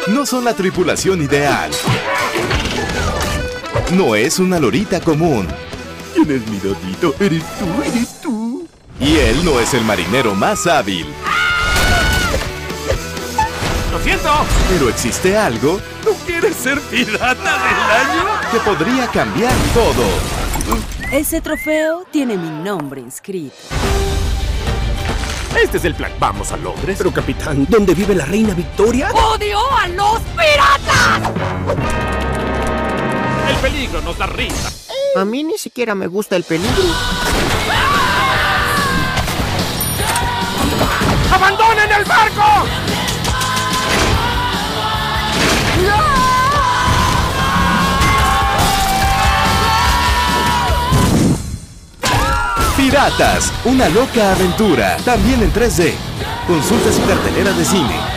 No son la tripulación ideal. No es una lorita común. ¿Quién es mi Dotito? Eres tú. Y él no es el marinero más hábil. ¡Lo siento! Pero existe algo ¿Tú quieres ser pirata del año? que podría cambiar todo. Ese trofeo tiene mi nombre inscrito. Este es el plan. Vamos a Londres. Pero, capitán, ¿dónde vive la reina Victoria? ¡Odio a los piratas! El peligro nos da risa. A mí ni siquiera me gusta el peligro. ¡Abandonen el barco! Piratas, una loca aventura. También en 3D. Consulta su cartelera de cine.